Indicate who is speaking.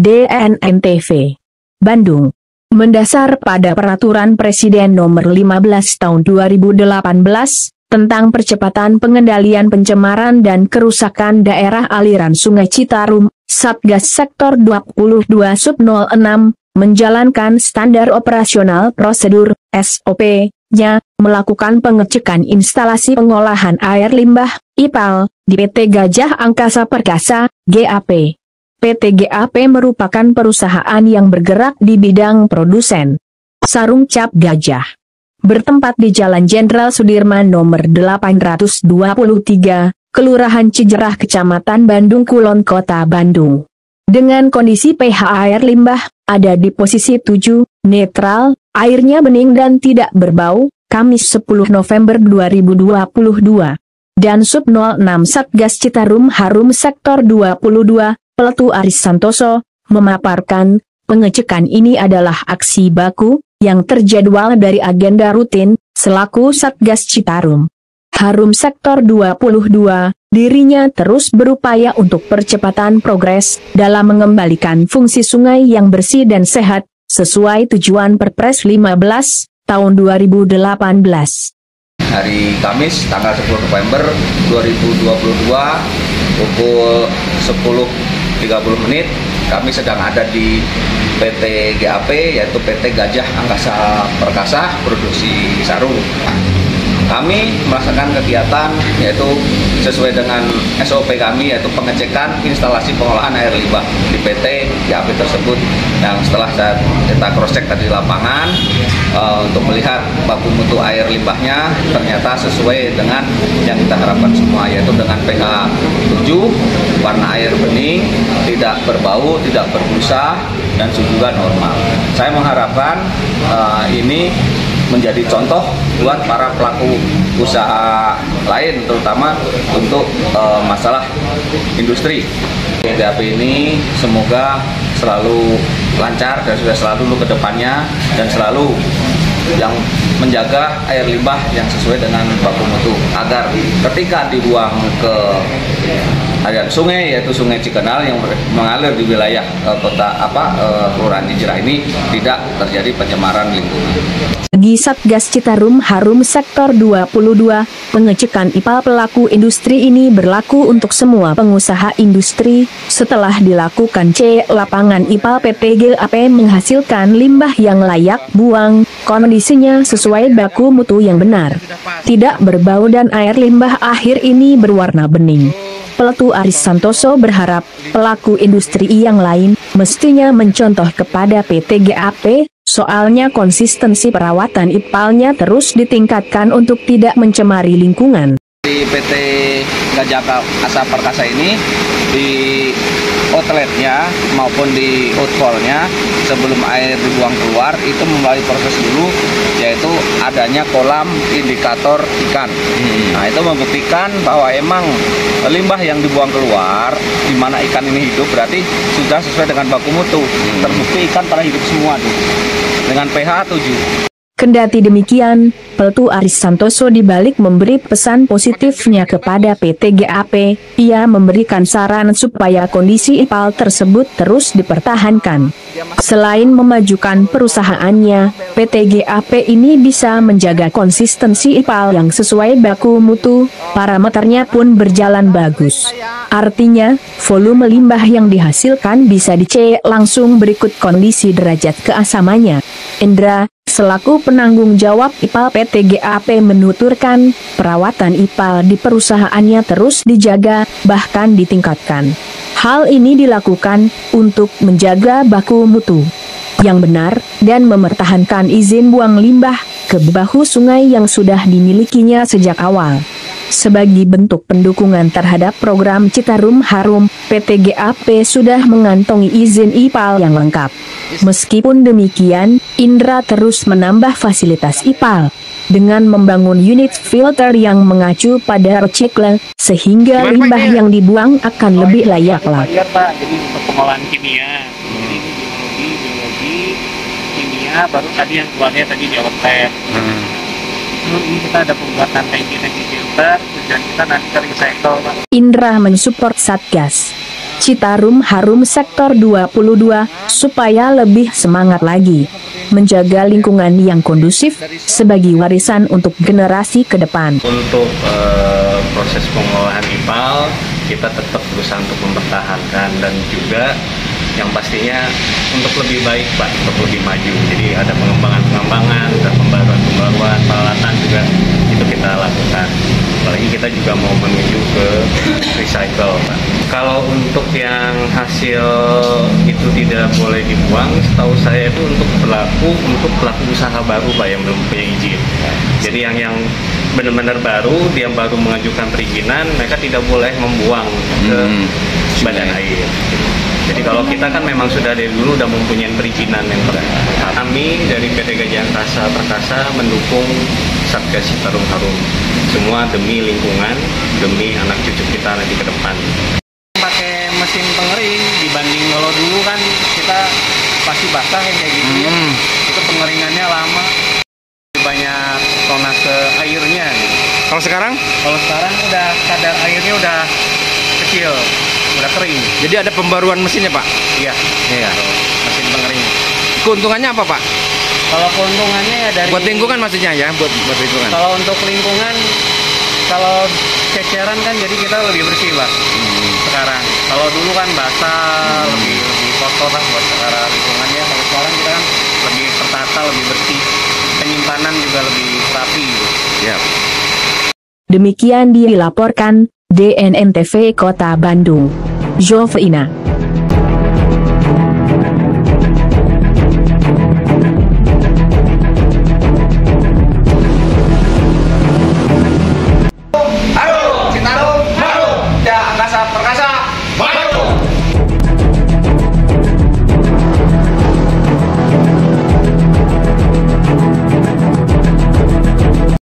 Speaker 1: DNNTV, Bandung. Mendasar pada Peraturan Presiden Nomor 15 Tahun 2018, tentang percepatan pengendalian pencemaran dan kerusakan daerah aliran Sungai Citarum, Satgas Sektor 22 Sub 06, menjalankan standar operasional prosedur, SOP-nya, melakukan pengecekan instalasi pengolahan air limbah, IPAL, di PT Gajah Angkasa Perkasa, GAP. PT GAP merupakan perusahaan yang bergerak di bidang produsen sarung cap gajah. Bertempat di Jalan Jenderal Sudirman nomor 823, Kelurahan Cijerah, Kecamatan Bandung Kulon, Kota Bandung. Dengan kondisi pH air limbah ada di posisi 7, netral, airnya bening dan tidak berbau, Kamis 10 November 2022. Dan Sub 06 Satgas Citarum Harum Sektor 22, Peletu Aris Santoso, memaparkan, pengecekan ini adalah aksi baku, yang terjadwal dari agenda rutin, selaku Satgas Citarum Harum Sektor 22, dirinya terus berupaya untuk percepatan progres, dalam mengembalikan fungsi sungai yang bersih dan sehat, sesuai tujuan Perpres 15, tahun 2018.
Speaker 2: Hari Kamis, tanggal 10 November 2022, pukul 10.30, kami sedang ada di PT GAP, yaitu PT Gajah Angkasa Perkasa, produksi sarung. Kami melaksanakan kegiatan yaitu sesuai dengan SOP kami, yaitu pengecekan instalasi pengolahan air limbah di PT GAP tersebut. Yang setelah kita cross check tadi di lapangan untuk melihat baku mutu air limbahnya ternyata sesuai dengan yang kita harapkan semua, yaitu dengan pH 7, warna air bening, tidak berbau, tidak berbusa, dan suhu juga normal. Saya mengharapkan ini menjadi contoh buat para pelaku usaha lain, terutama untuk masalah industri. GAP ini semoga selalu lancar dan sudah selalu ke depannya, dan selalu yang menjaga air limbah yang sesuai dengan baku mutu, agar ketika dibuang ke aliran sungai, yaitu Sungai Cikenal yang mengalir di wilayah Kelurahan Cijerah ini, tidak terjadi pencemaran lingkungan.
Speaker 1: Bagi Satgas Citarum Harum Sektor 22, pengecekan IPAL pelaku industri ini berlaku untuk semua pengusaha industri. Setelah dilakukan cek lapangan IPAL, PT GAP menghasilkan limbah yang layak buang, kondisinya sesuai baku mutu yang benar, tidak berbau dan air limbah akhir ini berwarna bening. Peletu Aris Santoso berharap pelaku industri yang lain mestinya mencontoh kepada PT GAP, soalnya konsistensi perawatan IPAL-nya terus ditingkatkan untuk tidak mencemari lingkungan.
Speaker 2: Di PT Gajah Angkasa Perkasa ini, di outletnya maupun di outfallnya, sebelum air dibuang keluar itu melalui proses dulu, yaitu adanya kolam indikator ikan. Nah, itu membuktikan bahwa emang limbah yang dibuang keluar, di mana ikan ini hidup, berarti sudah sesuai dengan baku mutu. Terbukti ikan pada hidup semua tuh, dengan pH 7.
Speaker 1: Kendati demikian, Peletu Aris Santoso dibalik memberi pesan positifnya kepada PT GAP, ia memberikan saran supaya kondisi IPAL tersebut terus dipertahankan. Selain memajukan perusahaannya, PT GAP ini bisa menjaga konsistensi IPAL yang sesuai baku mutu, parameternya pun berjalan bagus. Artinya, volume limbah yang dihasilkan bisa dicek langsung berikut kondisi derajat keasamannya. Indra, selaku penanggung jawab IPAL PT GAP menuturkan, perawatan IPAL di perusahaannya terus dijaga, bahkan ditingkatkan. Hal ini dilakukan untuk menjaga baku mutu yang benar, dan mempertahankan izin buang limbah ke bahu sungai yang sudah dimilikinya sejak awal. Sebagai bentuk pendukungan terhadap program Citarum Harum, PT GAP sudah mengantongi izin IPAL yang lengkap. Meskipun demikian, Indra terus menambah fasilitas IPAL dengan membangun unit filter yang mengacu pada recycle, sehingga limbah yang dibuang akan lebih layak lagi.
Speaker 3: Jadi untuk pengolahan kimia, jadi biologi, kimia, baru tadi yang keluarnya tadi di outlet. Ini kita ada pembuatan tangki filter, tujuan kita nanti ke recycle.
Speaker 1: Indra mensupport Satgas Citarum Harum Sektor 22, supaya lebih semangat lagi menjaga lingkungan yang kondusif sebagai warisan untuk generasi ke depan.
Speaker 3: Untuk proses pengolahan IPAL, kita tetap berusaha untuk mempertahankan dan juga yang pastinya untuk lebih baik Pak, untuk lebih maju. Jadi ada pengembangan dan pembaruan peralatan juga itu kita lakukan. Apalagi kita juga mau menuju ke recycle Pak. Kalau untuk yang hasil itu tidak boleh dibuang, setahu saya itu untuk pelaku usaha baru Pak yang belum punya izin. Jadi yang benar-benar baru, dia baru mengajukan perizinan, mereka tidak boleh membuang ke badan air. Jadi kalau kita kan memang sudah dari dulu udah mempunyai perizinan yang kami dari PT Gajah Angkasa Perkasa mendukung Satgas Citarum Harum semua demi lingkungan, demi anak cucu kita nanti ke depan. Pakai mesin pengering dibanding kalau dulu kan kita pasti basah yang kayak gitu ya. Itu pengeringannya lama, banyak tonase airnya gitu.
Speaker 4: Kalau sekarang?
Speaker 3: Kalau sekarang udah kadar airnya udah kecil, udah kering.
Speaker 4: Jadi ada pembaruan mesinnya Pak?
Speaker 3: Iya. Mesin pengering.
Speaker 4: Keuntungannya apa Pak?
Speaker 3: Kalau keuntungannya ya dari
Speaker 4: buat lingkungan maksudnya ya, buat lingkungan.
Speaker 3: Kalau untuk lingkungan, kalau ceceran kan jadi kita lebih bersih Pak. Sekarang, kalau dulu kan basah, lebih kotor lah buat sekarang lingkungannya. Kalau sekarang kita kan lebih tertata, lebih bersih, penyimpanan juga lebih rapi gitu.
Speaker 4: Ya.
Speaker 1: Demikian dilaporkan DNN TV Kota Bandung. Jovina.